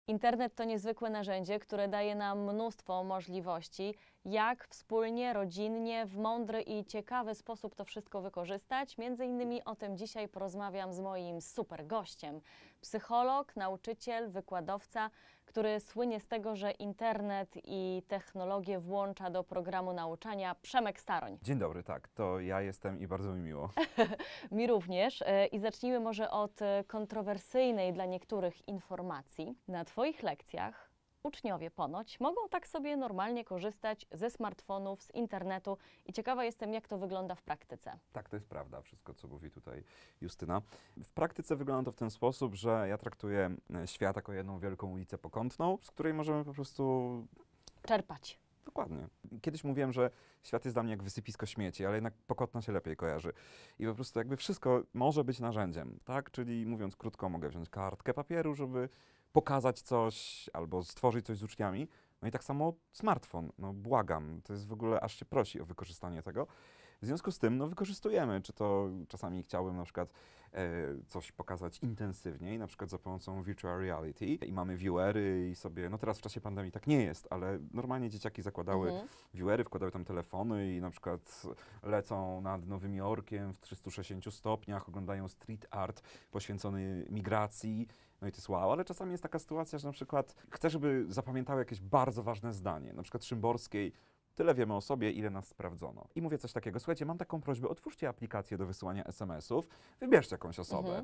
Internet to niezwykłe narzędzie, które daje nam mnóstwo możliwości, jak wspólnie, rodzinnie, w mądry i ciekawy sposób to wszystko wykorzystać. Między innymi o tym dzisiaj porozmawiam z moim super gościem. Psycholog, nauczyciel, wykładowca, który słynie z tego, że internet i technologię włącza do programu nauczania, Przemek Staroń. Dzień dobry, tak, to ja jestem i bardzo mi miło. Mi również. I zacznijmy może od kontrowersyjnej dla niektórych informacji. Na Twoich lekcjach uczniowie ponoć mogą tak sobie normalnie korzystać ze smartfonów, z internetu i ciekawa jestem, jak to wygląda w praktyce. Tak, to jest prawda, wszystko co mówi tutaj Justyna. W praktyce wygląda to w ten sposób, że ja traktuję świat jako jedną wielką ulicę pokątną, z której możemy po prostu... Czerpać. Dokładnie. Kiedyś mówiłem, że świat jest dla mnie jak wysypisko śmieci, ale jednak Pokotna się lepiej kojarzy. I po prostu jakby wszystko może być narzędziem, tak? Czyli mówiąc krótko, mogę wziąć kartkę papieru, żeby pokazać coś albo stworzyć coś z uczniami. No i tak samo smartfon, no błagam, to jest w ogóle, aż się prosi o wykorzystanie tego. W związku z tym, no wykorzystujemy, czy to czasami chciałbym na przykład coś pokazać intensywniej, na przykład za pomocą virtual reality i mamy viewery i sobie, no teraz w czasie pandemii tak nie jest, ale normalnie dzieciaki zakładały viewery, wkładały tam telefony i na przykład lecą nad Nowym Jorkiem w 360 stopniach, oglądają street art poświęcony migracji, no i to jest wow, ale czasami jest taka sytuacja, że na przykład chcę, żeby zapamiętały jakieś bardzo ważne zdanie, na przykład Szymborskiej, tyle wiemy o sobie, ile nas sprawdzono. I mówię coś takiego, słuchajcie, mam taką prośbę, otwórzcie aplikację do wysyłania SMS-ów, wybierzcie jakąś osobę.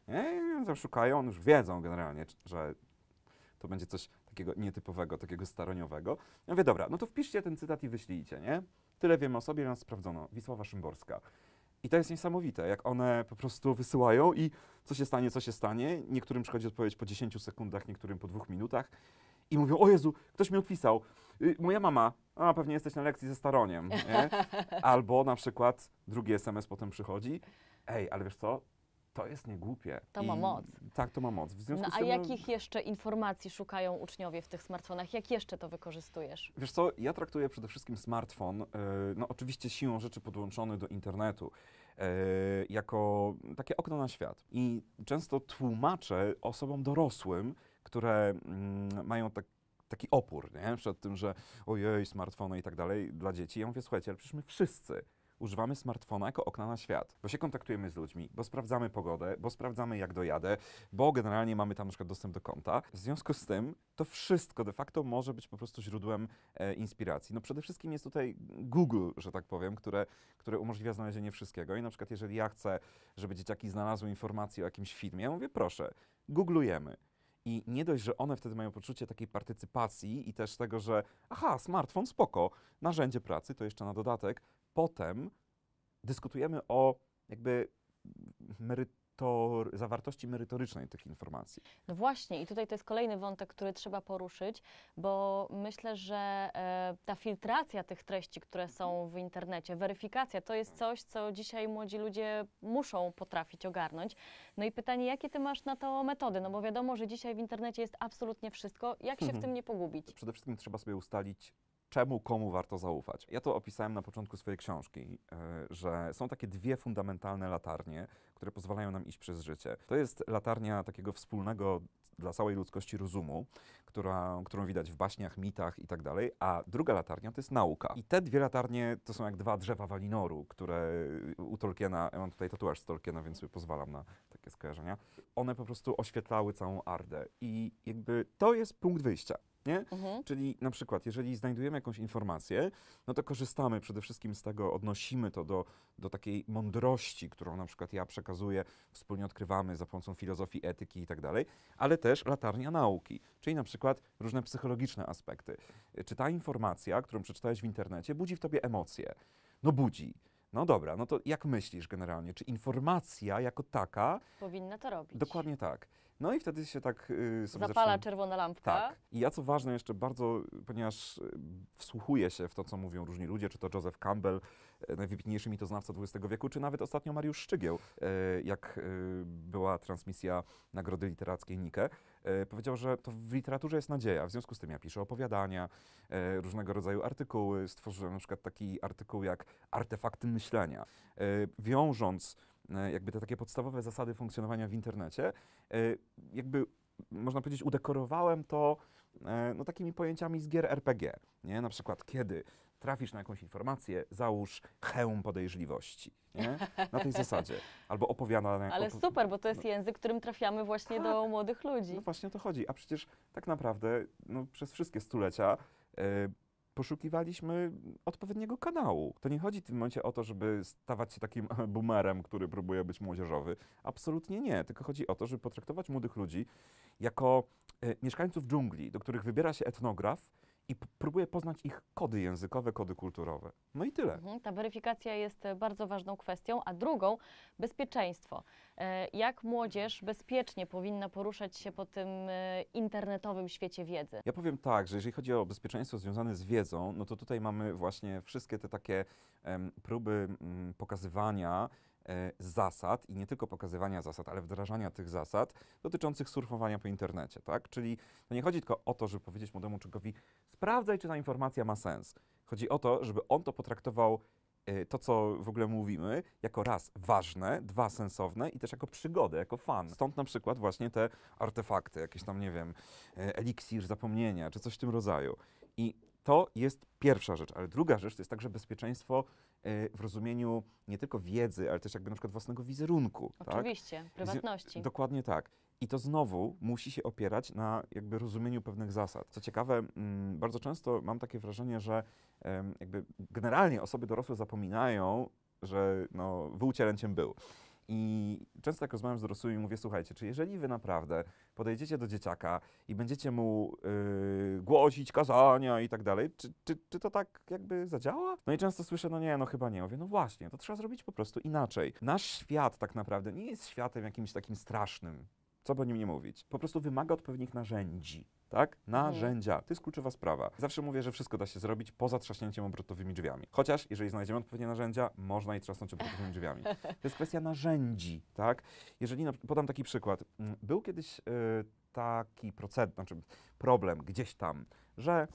I tam szukają, już wiedzą generalnie, że to będzie coś takiego nietypowego, takiego staroniowego. Ja mówię, dobra, no to wpiszcie ten cytat i wyślijcie, nie? Tyle wiemy o sobie, ile nas sprawdzono. Wisława Szymborska. I to jest niesamowite, jak one po prostu wysyłają i co się stanie, co się stanie. Niektórym przychodzi odpowiedź po 10 sekundach, niektórym po 2 minutach. I mówią, o Jezu, ktoś mi odpisał, moja mama, a pewnie jesteś na lekcji ze Staroniem, nie? Albo na przykład drugi SMS potem przychodzi, ej, ale wiesz co, to jest niegłupie. To ma moc. Tak, to ma moc. W związku No z a tym, jakich jeszcze informacji szukają uczniowie w tych smartfonach? Jak jeszcze to wykorzystujesz? Wiesz co, ja traktuję przede wszystkim smartfon, no oczywiście siłą rzeczy podłączony do internetu, jako takie okno na świat. I często tłumaczę osobom dorosłym, które mają taki opór, nie? Przed tym, że ojej, smartfony i tak dalej dla dzieci. Ja mówię, słuchajcie, ale przecież my wszyscy używamy smartfona jako okna na świat, bo się kontaktujemy z ludźmi, bo sprawdzamy pogodę, bo sprawdzamy jak dojadę, bo generalnie mamy tam na przykład dostęp do konta. W związku z tym to wszystko de facto może być po prostu źródłem inspiracji. No przede wszystkim jest tutaj Google, że tak powiem, które umożliwia znalezienie wszystkiego i na przykład jeżeli ja chcę, żeby dzieciaki znalazły informacje o jakimś filmie, ja mówię proszę, googlujemy. I nie dość, że one wtedy mają poczucie takiej partycypacji i też tego, że aha, smartfon, spoko, narzędzie pracy, to jeszcze na dodatek. Potem dyskutujemy o jakby zawartości merytorycznej tych informacji. No właśnie i tutaj to jest kolejny wątek, który trzeba poruszyć, bo myślę, że ta filtracja tych treści, które są w internecie, weryfikacja, to jest coś, co dzisiaj młodzi ludzie muszą potrafić ogarnąć. No i pytanie, jakie ty masz na to metody? No bo wiadomo, że dzisiaj w internecie jest absolutnie wszystko. Jak się w tym nie pogubić? Przede wszystkim trzeba sobie ustalić, czemu, komu warto zaufać. Ja to opisałem na początku swojej książki, że są takie dwie fundamentalne latarnie, które pozwalają nam iść przez życie. To jest latarnia takiego wspólnego dla całej ludzkości rozumu, którą widać w baśniach, mitach i tak dalej, a druga latarnia to jest nauka. I te dwie latarnie to są jak dwa drzewa Walinoru, które u Tolkiena, ja mam tutaj tatuaż z Tolkiena, więc sobie pozwalam na takie skojarzenia, one po prostu oświetlały całą Ardę i jakby to jest punkt wyjścia. Nie? Czyli na przykład, jeżeli znajdujemy jakąś informację, no to korzystamy przede wszystkim z tego, odnosimy to do takiej mądrości, którą na przykład ja przekazuję, wspólnie odkrywamy za pomocą filozofii, etyki i tak dalej, ale też latarnia nauki, czyli na przykład różne psychologiczne aspekty. Czy ta informacja, którą przeczytałeś w internecie, budzi w tobie emocje? No budzi. No dobra, no to jak myślisz generalnie? Czy informacja jako taka... Powinna to robić. Dokładnie tak. No i wtedy się tak sobie zapala czerwona lampka. Tak. I ja co ważne jeszcze bardzo, ponieważ wsłuchuję się w to, co mówią różni ludzie, czy to Joseph Campbell, najwybitniejszy mitoznawca XX wieku, czy nawet ostatnio Mariusz Szczygieł, jak była transmisja Nagrody Literackiej Nike, powiedział, że to w literaturze jest nadzieja. W związku z tym ja piszę opowiadania, różnego rodzaju artykuły. Stworzyłem na przykład taki artykuł jak Artefakty myślenia. Wiążąc jakby te takie podstawowe zasady funkcjonowania w internecie, jakby można powiedzieć, udekorowałem to no, takimi pojęciami z gier RPG, nie? Na przykład, kiedy trafisz na jakąś informację, załóż hełm podejrzliwości, nie? Na tej zasadzie. Albo opowiada... Ale super, bo to jest język, którym trafiamy właśnie do młodych ludzi. No właśnie o to chodzi. A przecież tak naprawdę no, przez wszystkie stulecia poszukiwaliśmy odpowiedniego kanału. To nie chodzi w tym momencie o to, żeby stawać się takim boomerem, który próbuje być młodzieżowy. Absolutnie nie. Tylko chodzi o to, żeby potraktować młodych ludzi jako mieszkańców dżungli, do których wybiera się etnograf i próbuje poznać ich kody językowe, kody kulturowe. No i tyle. Ta weryfikacja jest bardzo ważną kwestią, a drugą bezpieczeństwo. Jak młodzież bezpiecznie powinna poruszać się po tym internetowym świecie wiedzy? Ja powiem tak, że jeżeli chodzi o bezpieczeństwo związane z wiedzą, no to tutaj mamy właśnie wszystkie te takie próby pokazywania zasad i nie tylko pokazywania zasad, ale wdrażania tych zasad dotyczących surfowania po internecie, tak? Czyli to nie chodzi tylko o to, żeby powiedzieć młodemu człowiekowi, sprawdzaj, czy ta informacja ma sens. Chodzi o to, żeby on to potraktował to, co w ogóle mówimy, jako raz ważne, dwa sensowne i też jako przygodę, jako fan. Stąd na przykład właśnie te artefakty, jakieś tam, nie wiem, eliksir zapomnienia, czy coś w tym rodzaju. I to jest pierwsza rzecz, ale druga rzecz to jest także bezpieczeństwo w rozumieniu nie tylko wiedzy, ale też jakby na przykład własnego wizerunku. Oczywiście, tak? prywatności. Dokładnie tak. I to znowu musi się opierać na jakby rozumieniu pewnych zasad. Co ciekawe, bardzo często mam takie wrażenie, że jakby generalnie osoby dorosłe zapominają, że no, wół cielęciem był. I często jak rozmawiam z dorosłymi, mówię, słuchajcie, czy jeżeli wy naprawdę podejdziecie do dzieciaka i będziecie mu głosić kazania i tak dalej, czy to tak jakby zadziała? No i często słyszę, no nie, no chyba nie. Mówię, no właśnie, to trzeba zrobić po prostu inaczej. Nasz świat tak naprawdę nie jest światem jakimś takim strasznym. Co by o nim nie mówić? Po prostu wymaga odpowiednich narzędzi, tak? Narzędzia. To jest kluczowa sprawa. Zawsze mówię, że wszystko da się zrobić poza trzaśnięciem obrotowymi drzwiami. Chociaż, jeżeli znajdziemy odpowiednie narzędzia, można i trzasnąć obrotowymi drzwiami. To jest kwestia narzędzi, tak? Jeżeli, podam taki przykład. Był kiedyś taki problem gdzieś tam, że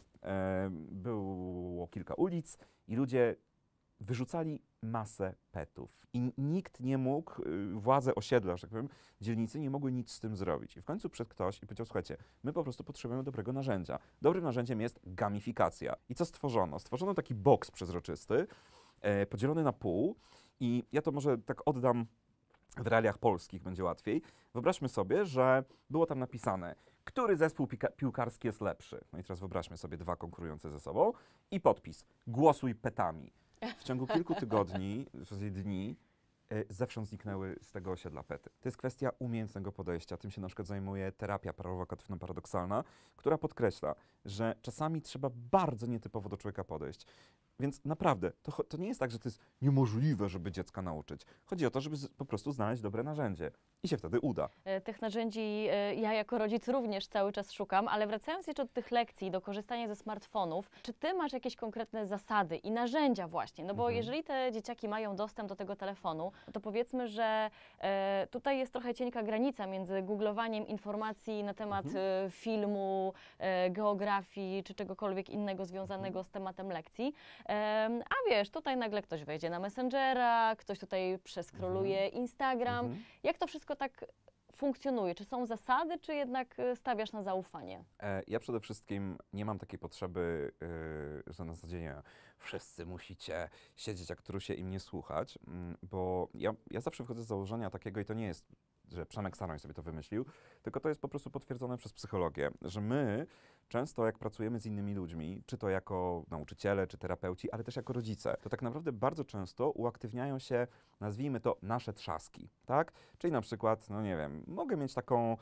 było kilka ulic i ludzie wyrzucali masę petów i nikt nie mógł, władze osiedla, że tak powiem, dzielnicy nie mogły nic z tym zrobić. I w końcu przyszedł ktoś i powiedział, słuchajcie, my po prostu potrzebujemy dobrego narzędzia. Dobrym narzędziem jest gamifikacja. I co stworzono? Stworzono taki boks przezroczysty, podzielony na pół i ja to może tak oddam w realiach polskich, będzie łatwiej. Wyobraźmy sobie, że było tam napisane, który zespół piłkarski jest lepszy. No i teraz wyobraźmy sobie dwa konkurujące ze sobą i podpis, głosuj petami. W ciągu kilku tygodni, w zasadzie dni, zewsząd zniknęły z tego osiedla pety. To jest kwestia umiejętnego podejścia. Tym się na przykład zajmuje terapia prowokatywno-paradoksalna, która podkreśla, że czasami trzeba bardzo nietypowo do człowieka podejść. Więc naprawdę, to nie jest tak, że to jest niemożliwe, żeby dziecka nauczyć. Chodzi o to, żeby po prostu znaleźć dobre narzędzie i się wtedy uda. Tych narzędzi ja jako rodzic również cały czas szukam, ale wracając jeszcze do tych lekcji, do korzystania ze smartfonów, czy ty masz jakieś konkretne zasady i narzędzia właśnie? No bo jeżeli te dzieciaki mają dostęp do tego telefonu, to powiedzmy, że tutaj jest trochę cienka granica między googlowaniem informacji na temat filmu, geografii czy czegokolwiek innego związanego z tematem lekcji. A wiesz, tutaj nagle ktoś wejdzie na Messengera, ktoś tutaj przeskroluje Instagram. Jak to wszystko tak funkcjonuje? Czy są zasady, czy jednak stawiasz na zaufanie? Ja przede wszystkim nie mam takiej potrzeby, że na zasadzie nie, wszyscy musicie siedzieć jak trusie i mnie słuchać, bo ja zawsze wychodzę z założenia takiego i to nie jest, że Przemek Staroń sobie to wymyślił, tylko to jest po prostu potwierdzone przez psychologię, że my często jak pracujemy z innymi ludźmi, czy to jako nauczyciele, czy terapeuci, ale też jako rodzice, to tak naprawdę bardzo często uaktywniają się, nazwijmy to, nasze trzaski, tak? Czyli na przykład, no nie wiem, mogę mieć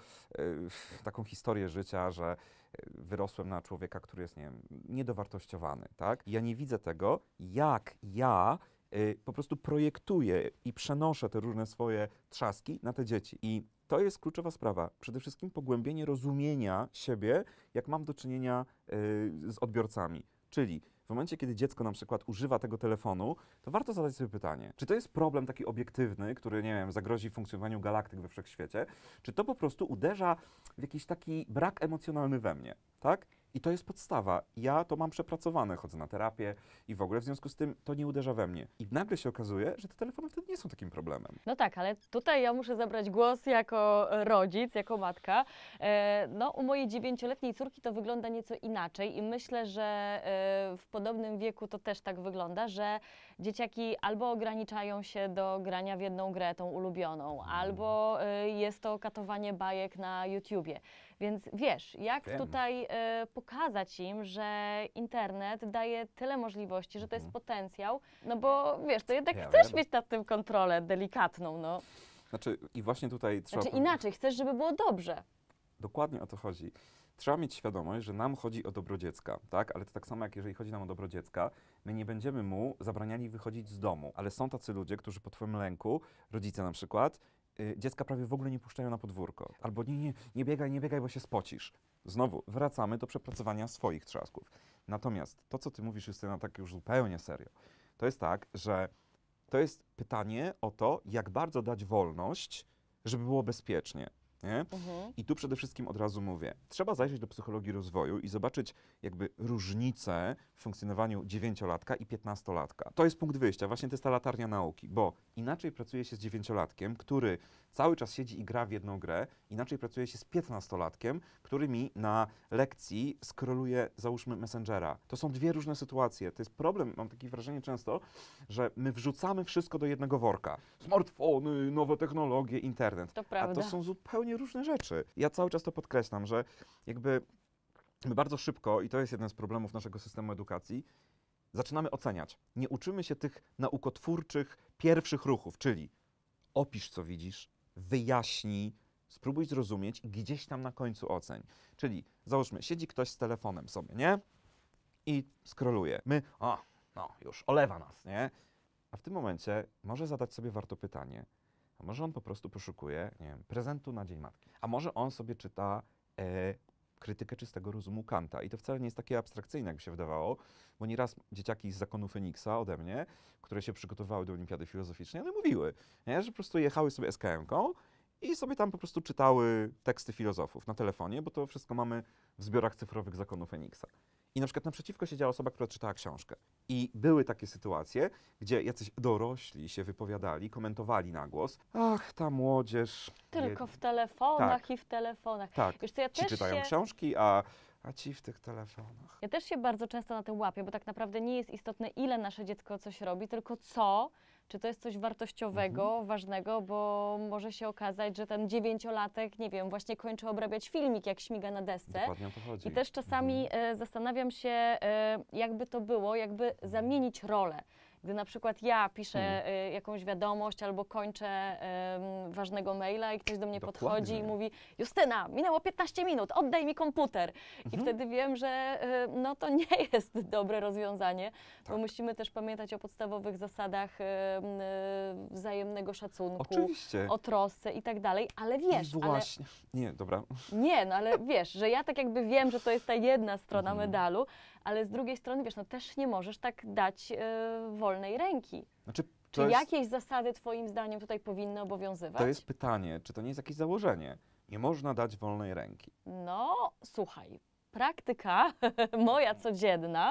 taką historię życia, że wyrosłem na człowieka, który jest, nie wiem, niedowartościowany, tak? I ja nie widzę tego, jak ja po prostu projektuję i przenoszę te różne swoje trzaski na te dzieci. I to jest kluczowa sprawa. Przede wszystkim pogłębienie rozumienia siebie, jak mam do czynienia z odbiorcami. Czyli w momencie, kiedy dziecko na przykład używa tego telefonu, to warto zadać sobie pytanie, czy to jest problem taki obiektywny, który, nie wiem, zagrozi funkcjonowaniu galaktyk we wszechświecie, czy to po prostu uderza w jakiś taki brak emocjonalny we mnie, tak? I to jest podstawa. Ja to mam przepracowane, chodzę na terapię i w ogóle w związku z tym to nie uderza we mnie. I nagle się okazuje, że te telefony wtedy nie są takim problemem. No tak, ale tutaj ja muszę zabrać głos jako rodzic, jako matka. No, u mojej 9-letniej córki to wygląda nieco inaczej i myślę, że w podobnym wieku to też tak wygląda, że dzieciaki albo ograniczają się do grania w jedną grę, tą ulubioną, albo jest to katowanie bajek na YouTubie. Więc wiesz, jak Wiem. tutaj pokazać im, że internet daje tyle możliwości, że to jest potencjał, no bo wiesz, to jednak Ja chcesz wiem. mieć nad tym kontrolę delikatną, no. Znaczy, i właśnie tutaj trzeba Znaczy powiedzieć, inaczej, chcesz, żeby było dobrze. dokładnie o to chodzi. Trzeba mieć świadomość, że nam chodzi o dobro dziecka, tak? Ale to tak samo jak jeżeli chodzi nam o dobro dziecka, my nie będziemy mu zabraniali wychodzić z domu. Ale są tacy ludzie, którzy po twoim lęku, rodzice na przykład, dziecka prawie w ogóle nie puszczają na podwórko. Albo nie biegaj, bo się spocisz. Znowu, wracamy do przepracowania swoich trzasków. Natomiast to, co ty mówisz, Justyna, tak już zupełnie serio, to jest tak, że to jest pytanie o to, jak bardzo dać wolność, żeby było bezpiecznie. Nie? I tu przede wszystkim od razu mówię, trzeba zajrzeć do psychologii rozwoju i zobaczyć jakby różnicę w funkcjonowaniu 9-latka i 15-latka. To jest punkt wyjścia, właśnie to jest ta latarnia nauki, bo inaczej pracuje się z 9-latkiem, który cały czas siedzi i gra w jedną grę, inaczej pracuje się z 15-latkiem, który mi na lekcji scrolluje, załóżmy, Messengera. To są dwie różne sytuacje. To jest problem, mam takie wrażenie często, że my wrzucamy wszystko do jednego worka. Smartfony, nowe technologie, internet. To A prawda. to są zupełnie różne rzeczy. Ja cały czas to podkreślam, że jakby my bardzo szybko, i to jest jeden z problemów naszego systemu edukacji, zaczynamy oceniać. Nie uczymy się tych naukotwórczych pierwszych ruchów, czyli opisz, co widzisz, wyjaśnij, spróbuj zrozumieć i gdzieś tam na końcu oceń. Czyli załóżmy, siedzi ktoś z telefonem sobie, nie? I scrolluje. My, no już, olewa nas, nie? A w tym momencie może zadać sobie warto pytanie, a może on po prostu poszukuje, nie wiem, prezentu na Dzień Matki. A może on sobie czyta krytykę czystego rozumu Kanta. I to wcale nie jest takie abstrakcyjne, jakby się wydawało, bo nieraz dzieciaki z zakonu Feniksa ode mnie, które się przygotowały do olimpiady filozoficznej, one mówiły, nie, że po prostu jechały sobie SKM-ką i sobie tam po prostu czytały teksty filozofów na telefonie, bo to wszystko mamy w zbiorach cyfrowych zakonu Feniksa. I na przykład naprzeciwko siedziała osoba, która czytała książkę. I były takie sytuacje, gdzie jacyś dorośli się wypowiadali, komentowali na głos. Ach, ta młodzież. Tylko w telefonach Tak. i w telefonach. Tak, Wiesz co, ja ci też czytają się... książki, a ci w tych telefonach. Ja też się bardzo często na tym łapię, bo tak naprawdę nie jest istotne, ile nasze dziecko coś robi, tylko co, czy to jest coś wartościowego, ważnego, bo może się okazać, że ten 9-latek, nie wiem, właśnie kończy obrabiać filmik, jak śmiga na desce. Dokładnie o to chodzi. I też czasami zastanawiam się, jakby to było, jakby zamienić rolę. Gdy na przykład ja piszę jakąś wiadomość albo kończę ważnego maila i ktoś do mnie podchodzi i Dokładnie. mówi: Justyna, minęło 15 minut, oddaj mi komputer. I wtedy wiem, że no to nie jest dobre rozwiązanie, bo Tak. musimy też pamiętać o podstawowych zasadach wzajemnego szacunku, Oczywiście. o trosce i tak dalej, ale wiesz, I właśnie. Nie, dobra. nie, no ale wiesz, że ja tak jakby wiem, że to jest ta jedna strona medalu, ale z drugiej strony, wiesz, no też nie możesz tak dać wolnej ręki. Znaczy, Czy to jest, jakieś zasady twoim zdaniem tutaj powinny obowiązywać? to jest pytanie, czy to nie jest jakieś założenie? Nie można dać wolnej ręki. No, słuchaj, praktyka moja codzienna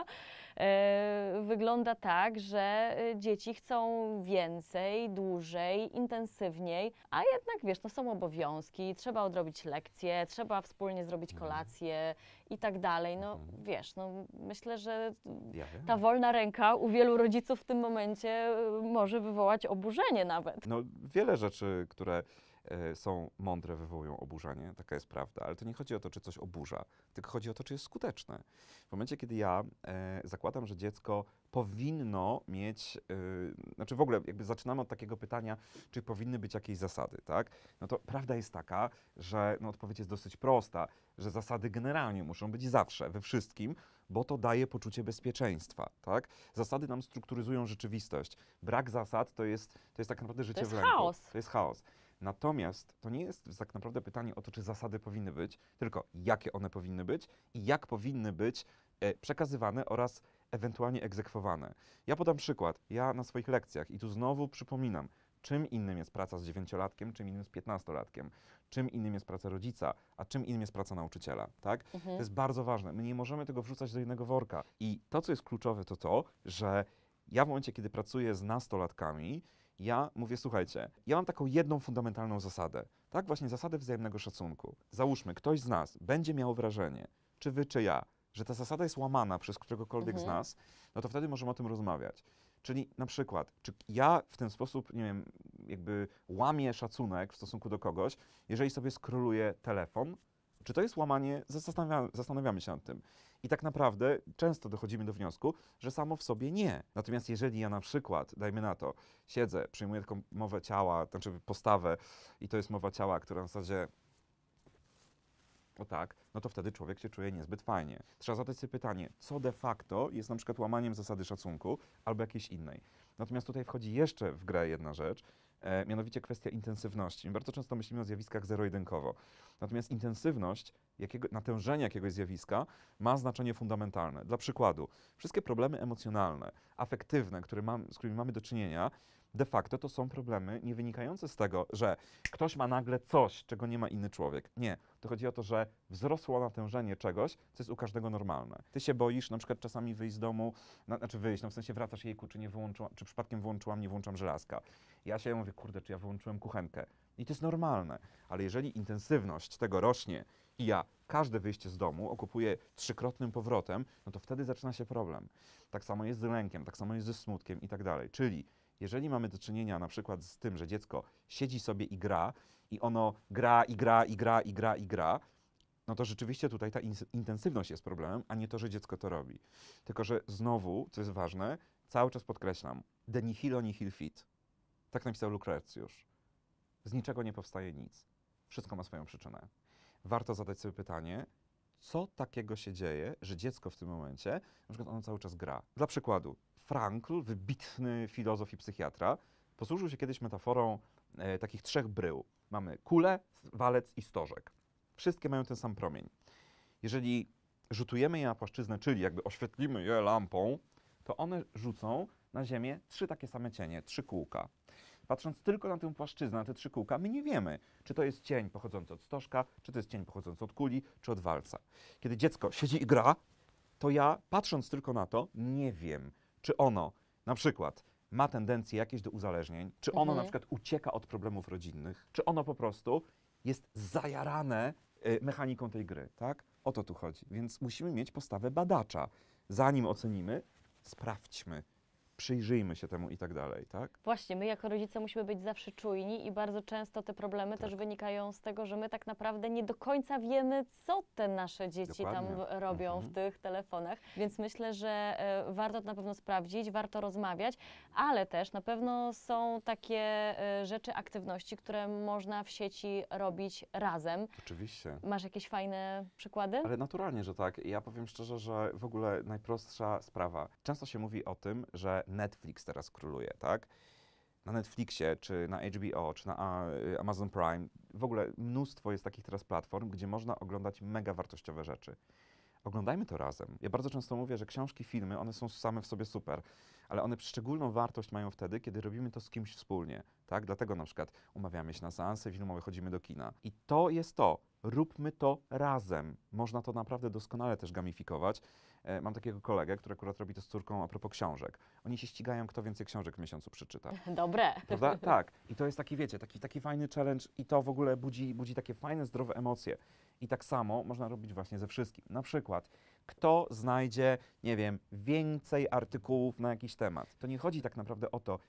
wygląda tak, że dzieci chcą więcej, dłużej, intensywniej, a jednak, wiesz, no są obowiązki, trzeba odrobić lekcje, trzeba wspólnie zrobić kolację i tak dalej. No, wiesz, no myślę, że Ja wiem. ta wolna ręka u wielu rodziców w tym momencie może wywołać oburzenie nawet. No, wiele rzeczy, które są mądre, wywołują oburzenie, taka jest prawda, ale to nie chodzi o to, czy coś oburza, tylko chodzi o to, czy jest skuteczne. W momencie, kiedy ja zakładam, że dziecko powinno mieć, znaczy w ogóle jakby zaczynamy od takiego pytania, czy powinny być jakieś zasady, tak? No to prawda jest taka, że no, odpowiedź jest dosyć prosta, że zasady generalnie muszą być zawsze, we wszystkim, bo to daje poczucie bezpieczeństwa, tak? Zasady nam strukturyzują rzeczywistość. Brak zasad to jest tak naprawdę życie jest w lęku. chaos. To jest chaos. Natomiast to nie jest tak naprawdę pytanie o to, czy zasady powinny być, tylko jakie one powinny być i jak powinny być przekazywane oraz ewentualnie egzekwowane. Ja podam przykład. Ja na swoich lekcjach, i tu znowu przypominam, czym innym jest praca z 9-latkiem, czym innym z 15-latkiem. czym innym jest praca rodzica, a czym innym jest praca nauczyciela, tak? To jest bardzo ważne. My nie możemy tego wrzucać do jednego worka. I to, co jest kluczowe, to, że ja w momencie, kiedy pracuję z nastolatkami, ja mówię, słuchajcie, ja mam taką jedną fundamentalną zasadę, tak? Właśnie zasadę wzajemnego szacunku. Załóżmy, ktoś z nas będzie miał wrażenie, czy wy, czy ja, że ta zasada jest łamana przez któregokolwiek z nas, no to wtedy możemy o tym rozmawiać. Czyli na przykład, czy ja w ten sposób, nie wiem, jakby łamię szacunek w stosunku do kogoś, jeżeli sobie skroluję telefon, czy to jest łamanie, zastanawiamy się nad tym. I tak naprawdę często dochodzimy do wniosku, że samo w sobie nie. Natomiast jeżeli ja na przykład, dajmy na to, siedzę, przyjmuję taką mowę ciała, znaczy postawę i to jest mowa ciała, która w zasadzie o tak, no to wtedy człowiek się czuje niezbyt fajnie. Trzeba zadać sobie pytanie, co de facto jest na przykład łamaniem zasady szacunku albo jakiejś innej. Natomiast tutaj wchodzi jeszcze w grę jedna rzecz, mianowicie kwestia intensywności. My bardzo często myślimy o zjawiskach zero-jedynkowo. Natomiast intensywność, natężenie jakiegoś zjawiska ma znaczenie fundamentalne. Dla przykładu, wszystkie problemy emocjonalne, afektywne, z którymi mamy do czynienia, de facto to są problemy nie wynikające z tego, że ktoś ma nagle coś, czego nie ma inny człowiek. Nie. To chodzi o to, że wzrosło natężenie czegoś, co jest u każdego normalne. Ty się boisz na przykład czasami wyjść z domu, w sensie wracasz, jejku, czy przypadkiem nie włączam żelazka. Ja się mówię, kurde, czy ja wyłączyłem kuchenkę. I to jest normalne. Ale jeżeli intensywność tego rośnie i ja każde wyjście z domu okupuję trzykrotnym powrotem, no to wtedy zaczyna się problem. Tak samo jest z lękiem, tak samo jest ze smutkiem i tak dalej. Czyli jeżeli mamy do czynienia na przykład z tym, że dziecko siedzi sobie i gra i ono gra, no to rzeczywiście tutaj ta intensywność jest problemem, a nie to, że dziecko to robi. Tylko że znowu, co jest ważne, cały czas podkreślam, de nihilo nihil fit. Tak napisał Lukrecjusz. Z niczego nie powstaje nic. Wszystko ma swoją przyczynę. Warto zadać sobie pytanie, co takiego się dzieje, że dziecko w tym momencie, na przykład ono cały czas gra. Dla przykładu, Frankl, wybitny filozof i psychiatra, posłużył się kiedyś metaforą takich trzech brył. Mamy kulę, walec i stożek. Wszystkie mają ten sam promień. Jeżeli rzutujemy je na płaszczyznę, czyli jakby oświetlimy je lampą, to one rzucą na ziemię trzy takie same cienie, trzy kółka. Patrząc tylko na tę płaszczyznę, na te trzy kółka, my nie wiemy, czy to jest cień pochodzący od stożka, czy to jest cień pochodzący od kuli, czy od walca. Kiedy dziecko siedzi i gra, to ja, patrząc tylko na to, nie wiem, czy ono na przykład ma tendencje jakieś do uzależnień, czy ono na przykład ucieka od problemów rodzinnych, czy ono po prostu jest zajarane mechaniką tej gry, tak? O to tu chodzi. Więc musimy mieć postawę badacza. Zanim ocenimy, sprawdźmy, przyjrzyjmy się temu i tak dalej, tak? Właśnie, my jako rodzice musimy być zawsze czujni i bardzo często te problemy też wynikają z tego, że my tak naprawdę nie do końca wiemy, co te nasze dzieci tam robią w tych telefonach, więc myślę, że warto to na pewno sprawdzić, warto rozmawiać, ale też na pewno są takie rzeczy, aktywności, które można w sieci robić razem. Oczywiście. Masz jakieś fajne przykłady? Ale naturalnie, że tak. Ja powiem szczerze, że w ogóle najprostsza sprawa. Często się mówi o tym, że Netflix teraz króluje, tak? Na Netflixie, czy na HBO, czy na Amazon Prime, w ogóle mnóstwo jest takich teraz platform, gdzie można oglądać mega wartościowe rzeczy. Oglądajmy to razem. Ja bardzo często mówię, że książki, filmy, one są same w sobie super, ale one szczególną wartość mają wtedy, kiedy robimy to z kimś wspólnie, tak? Dlatego na przykład umawiamy się na seanse filmowe, chodzimy do kina. I to jest to. Róbmy to razem. Można to naprawdę doskonale też gamifikować. Mam takiego kolegę, który akurat robi to z córką a propos książek. Oni się ścigają, kto więcej książek w miesiącu przeczyta. Dobre. Prawda? Tak. I to jest taki, wiecie, taki fajny challenge i to w ogóle budzi takie fajne, zdrowe emocje. I tak samo można robić właśnie ze wszystkim. Na przykład, kto znajdzie, nie wiem, więcej artykułów na jakiś temat. To nie chodzi tak naprawdę o to,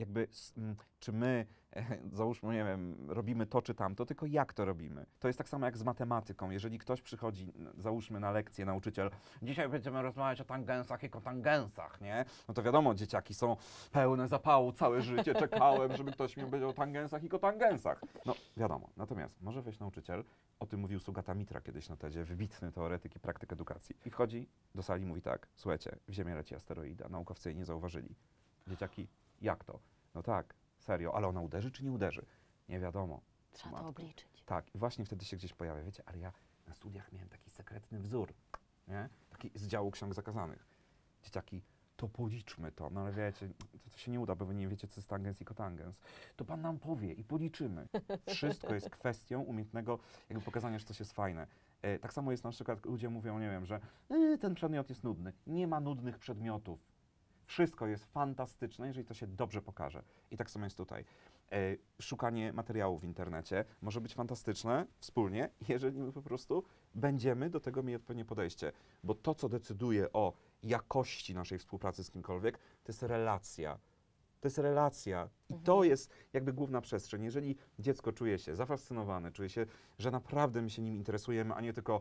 czy my, załóżmy, nie wiem, robimy to czy tamto, tylko jak to robimy. To jest tak samo jak z matematyką. Jeżeli ktoś przychodzi, załóżmy na lekcję, nauczyciel, dzisiaj będziemy rozmawiać o tangensach i kotangensach, nie? No to wiadomo, dzieciaki są pełne zapału, całe życie czekałem, żeby ktoś mi powiedział o tangensach i kotangensach. No wiadomo. Natomiast może wejść nauczyciel, o tym mówił Sugata Mitra kiedyś na TED-zie, wybitny teoretyk i praktyk edukacji. I wchodzi do sali i mówi tak, słuchajcie, w Ziemię leci asteroida, naukowcy jej nie zauważyli. Dzieciaki, jak to? No tak, serio, ale ona uderzy czy nie uderzy? Nie wiadomo. Trzeba to obliczyć. Tak, i właśnie wtedy się gdzieś pojawia, wiecie, ale ja na studiach miałem taki sekretny wzór, nie? Taki z działu ksiąg zakazanych. Dzieciaki, to policzmy to. No ale wiecie, to się nie uda, bo wy nie wiecie, co jest tangens i kotangens. To pan nam powie i policzymy. Wszystko jest kwestią umiejętnego jakby pokazania, że coś jest fajne. Tak samo jest na przykład, ludzie mówią, nie wiem, że ten przedmiot jest nudny. Nie ma nudnych przedmiotów. Wszystko jest fantastyczne, jeżeli to się dobrze pokaże. I tak samo jest tutaj. Szukanie materiału w internecie może być fantastyczne wspólnie, jeżeli my po prostu będziemy do tego mieli odpowiednie podejście. Bo to, co decyduje o jakości naszej współpracy z kimkolwiek, to jest relacja. To jest relacja. I to jest jakby główna przestrzeń. Jeżeli dziecko czuje się zafascynowane, czuje się, że naprawdę my się nim interesujemy, a nie tylko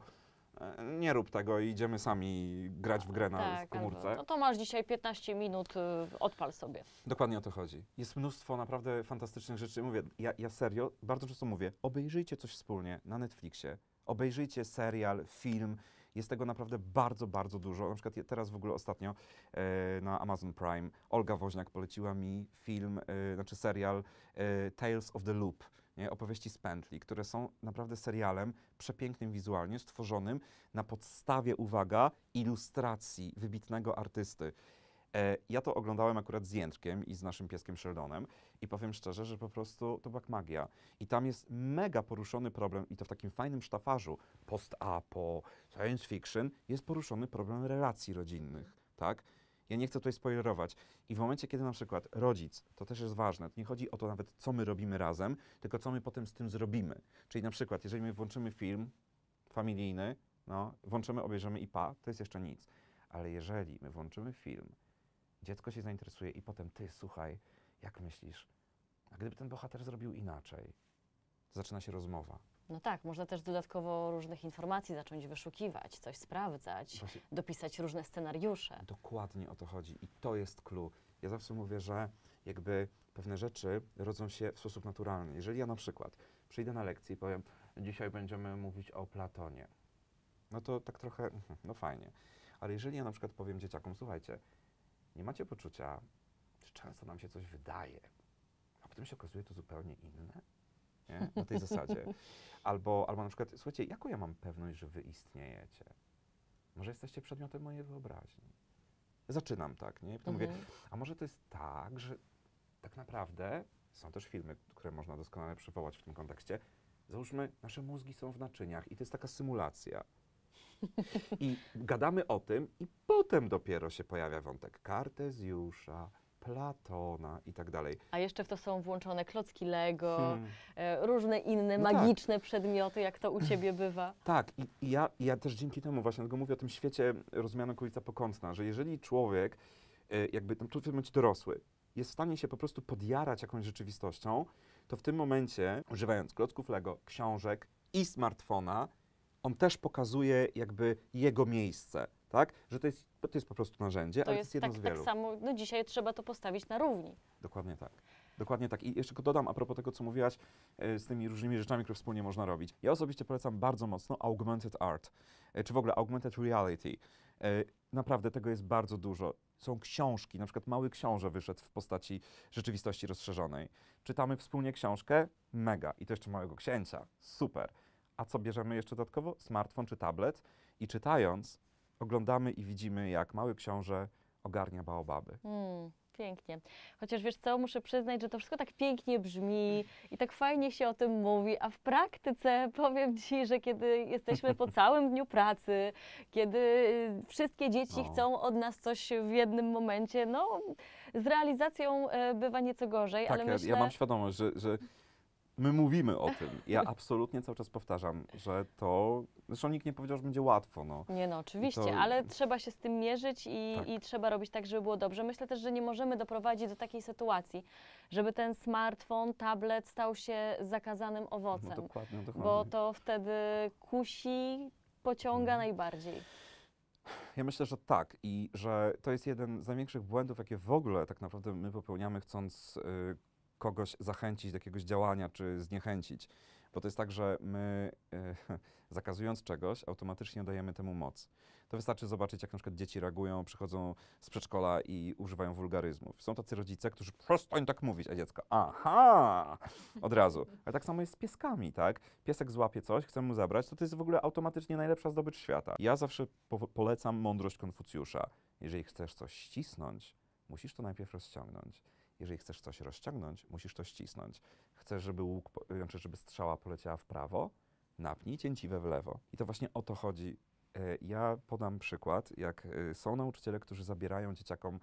nie rób tego i idziemy sami grać w grę w komórce. Albo, no to masz dzisiaj 15 minut, odpal sobie. Dokładnie o to chodzi. Jest mnóstwo naprawdę fantastycznych rzeczy. Mówię, ja serio, bardzo często mówię, obejrzyjcie coś wspólnie na Netflixie, obejrzyjcie serial, film. Jest tego naprawdę bardzo, bardzo dużo. Na przykład teraz w ogóle ostatnio na Amazon Prime Olga Woźniak poleciła mi film, znaczy serial Tales of the Loop. Nie, opowieści z pętli, które są naprawdę serialem przepięknym wizualnie, stworzonym na podstawie, uwaga, ilustracji wybitnego artysty. Ja to oglądałem akurat z Jędrkiem i z naszym pieskiem Sheldonem i powiem szczerze, że po prostu to była jak magia. I tam jest mega poruszony problem, i to w takim fajnym sztafarzu post-apo, science fiction, jest poruszony problem relacji rodzinnych, tak? Ja nie chcę tutaj spoilerować. I w momencie, kiedy na przykład rodzic, to też jest ważne, to nie chodzi o to nawet, co my robimy razem, tylko co my potem z tym zrobimy. Czyli na przykład, jeżeli my włączymy film familijny, no, włączymy, obejrzymy i to jest jeszcze nic. Ale jeżeli my włączymy film, dziecko się zainteresuje i potem ty, słuchaj, jak myślisz, a gdyby ten bohater zrobił inaczej? Zaczyna się rozmowa. No tak, można też dodatkowo różnych informacji zacząć wyszukiwać, coś sprawdzać, Właśnie dopisać różne scenariusze. dokładnie o to chodzi i to jest clue. Ja zawsze mówię, że jakby pewne rzeczy rodzą się w sposób naturalny. Jeżeli ja na przykład przyjdę na lekcję i powiem, dzisiaj będziemy mówić o Platonie, no to tak trochę, no fajnie. Ale jeżeli ja na przykład powiem dzieciakom, słuchajcie, nie macie poczucia, że często nam się coś wydaje, a potem się okazuje to zupełnie inne? Nie? Na tej zasadzie. Albo na przykład, słuchajcie, jaką ja mam pewność, że wy istniejecie? Może jesteście przedmiotem mojej wyobraźni? Zaczynam tak, nie? Potem mówię, a może to jest tak, że tak naprawdę są też filmy, które można doskonale przywołać w tym kontekście. Załóżmy, nasze mózgi są w naczyniach i to jest taka symulacja. I gadamy o tym i potem dopiero się pojawia wątek Kartezjusza, Platona i tak dalej. A jeszcze w to są włączone klocki Lego, różne inne No magiczne przedmioty, jak to u ciebie bywa. Tak, i ja też dzięki temu właśnie, dlatego mówię o tym świecie rozumianego okolica pokątna, że jeżeli człowiek, jakby tam człowiek w momencie dorosły, jest w stanie się po prostu podjarać jakąś rzeczywistością, to w tym momencie, używając klocków Lego, książek i smartfona, on też pokazuje jakby jego miejsce, tak? Że to jest po prostu narzędzie, ale to jest jedno z wielu. Tak samo, no dzisiaj trzeba to postawić na równi. Dokładnie tak. Dokładnie tak. I jeszcze tylko dodam a propos tego, co mówiłaś z tymi różnymi rzeczami, które wspólnie można robić. Ja osobiście polecam bardzo mocno augmented art, czy w ogóle augmented reality. Naprawdę tego jest bardzo dużo. Są książki, na przykład Mały Książę wyszedł w postaci rzeczywistości rozszerzonej. Czytamy wspólnie książkę, mega. I to jeszcze Małego Księcia, super. A co bierzemy jeszcze dodatkowo? Smartfon czy tablet i czytając oglądamy i widzimy, jak Mały Książę ogarnia baobaby. Pięknie. Chociaż wiesz co, muszę przyznać, że to wszystko tak pięknie brzmi i tak fajnie się o tym mówi, a w praktyce powiem ci, że kiedy jesteśmy po całym dniu pracy, kiedy wszystkie dzieci chcą od nas coś w jednym momencie, no z realizacją bywa nieco gorzej, Tak, ale myślę... ja mam świadomość, że my mówimy o tym. Ja absolutnie cały czas powtarzam, że to... Zresztą nikt nie powiedział, że będzie łatwo. No. Nie no, oczywiście, to... ale trzeba się z tym mierzyć Tak. i trzeba robić tak, żeby było dobrze. Myślę też, że nie możemy doprowadzić do takiej sytuacji, żeby ten smartfon, tablet stał się zakazanym owocem, No dokładnie, bo to wtedy kusi, pociąga najbardziej. Ja myślę, że tak i że to jest jeden z największych błędów, jakie w ogóle tak naprawdę my popełniamy, chcąc kogoś zachęcić do jakiegoś działania czy zniechęcić. Bo to jest tak, że my zakazując czegoś, automatycznie dajemy temu moc. To wystarczy zobaczyć, jak na przykład dzieci reagują, przychodzą z przedszkola i używają wulgaryzmów. Są tacy rodzice, którzy przestań tak mówić, a dziecko aha, od razu. Ale tak samo jest z pieskami, tak? Piesek złapie coś, chce mu zabrać, to jest w ogóle automatycznie najlepsza zdobycz świata. Ja zawsze polecam mądrość Konfucjusza. Jeżeli chcesz coś ścisnąć, musisz to najpierw rozciągnąć. Jeżeli chcesz coś rozciągnąć, musisz to ścisnąć. Chcesz, żeby znaczy, żeby strzała poleciała w prawo, napnij cięciwe w lewo. I to właśnie o to chodzi. Ja podam przykład, jak są nauczyciele, którzy zabierają dzieciakom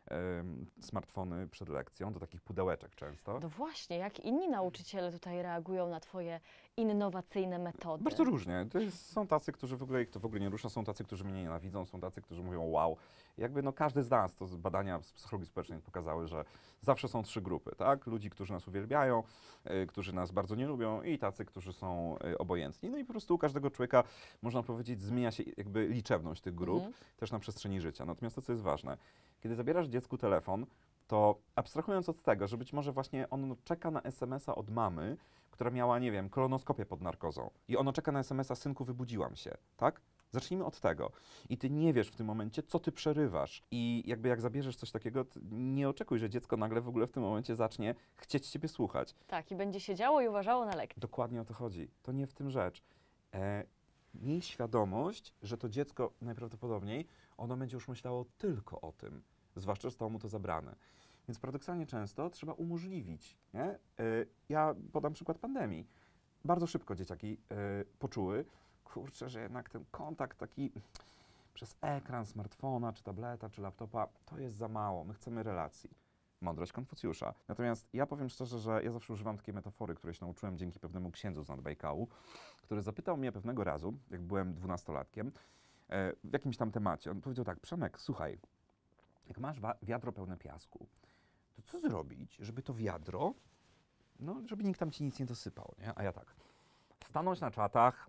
smartfony przed lekcją, do takich pudełeczek często. No właśnie, jak inni nauczyciele tutaj reagują na Twoje innowacyjne metody? Bardzo różnie. Są tacy, którzy w ogóle ich to w ogóle nie rusza, są tacy, którzy mnie nienawidzą, są tacy, którzy mówią wow. Jakby no każdy z nas, to badania z psychologii społecznej pokazały, że zawsze są 3 grupy, tak? Ludzi, którzy nas uwielbiają, którzy nas bardzo nie lubią i tacy, którzy są obojętni. No i po prostu u każdego człowieka, można powiedzieć, zmienia się jakby liczebność tych grup, też na przestrzeni życia. Natomiast to, co jest ważne, kiedy zabierasz dziecku telefon, to abstrahując od tego, że być może właśnie on czeka na SMS-a od mamy, która miała, nie wiem, kolonoskopię pod narkozą i ono czeka na SMS-a, synku, wybudziłam się, tak? Zacznijmy od tego. I ty nie wiesz w tym momencie, co ty przerywasz. I jakby jak zabierzesz coś takiego, nie oczekuj, że dziecko nagle w ogóle w tym momencie zacznie chcieć ciebie słuchać. Tak, i będzie siedziało i uważało na lekcję. Dokładnie o to chodzi. To nie w tym rzecz. Miej świadomość, że to dziecko najprawdopodobniej, ono będzie już myślało tylko o tym, zwłaszcza, że zostało mu to zabrane. Więc paradoksalnie często trzeba umożliwić, nie? Ja podam przykład pandemii. Bardzo szybko dzieciaki poczuły, kurczę, że jednak ten kontakt taki przez ekran smartfona, czy tableta, czy laptopa, to jest za mało. My chcemy relacji. Mądrość Konfucjusza. Natomiast ja powiem szczerze, że ja zawsze używam takiej metafory, której się nauczyłem dzięki pewnemu księdzu z Nadbajkału, który zapytał mnie pewnego razu, jak byłem 12-latkiem, w jakimś tam temacie. On powiedział tak: Przemek, słuchaj, jak masz wiadro pełne piasku, to co zrobić, żeby to wiadro, no, żeby nikt tam ci nic nie dosypał, nie? A ja tak, stanąć na czatach,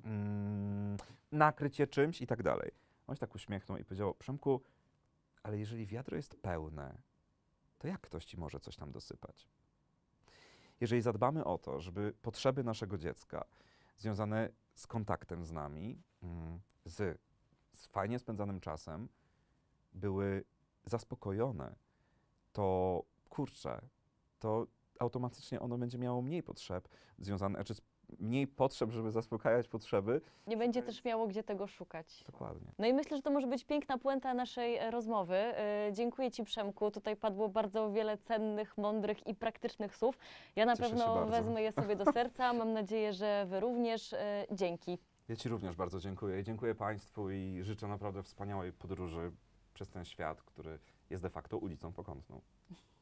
nakryć je czymś i tak dalej. On się tak uśmiechnął i powiedział: Przemku, ale jeżeli wiadro jest pełne, to jak ktoś ci może coś tam dosypać? Jeżeli zadbamy o to, żeby potrzeby naszego dziecka związane z kontaktem z nami, z fajnie spędzanym czasem, były zaspokojone, to kurczę, to automatycznie ono będzie miało mniej potrzeb związanych, znaczy mniej potrzeb, żeby zaspokajać potrzeby. Nie będzie też miało gdzie tego szukać. Dokładnie. No i myślę, że to może być piękna puenta naszej rozmowy. Dziękuję Ci, Przemku. Tutaj padło bardzo wiele cennych, mądrych i praktycznych słów. Ja na Cieszę się pewno bardzo. wezmę je sobie do serca. Mam nadzieję, że Wy również. Dzięki. Ja Ci również bardzo dziękuję. Dziękuję Państwu i życzę naprawdę wspaniałej podróży przez ten świat, który jest de facto ulicą Pokątną.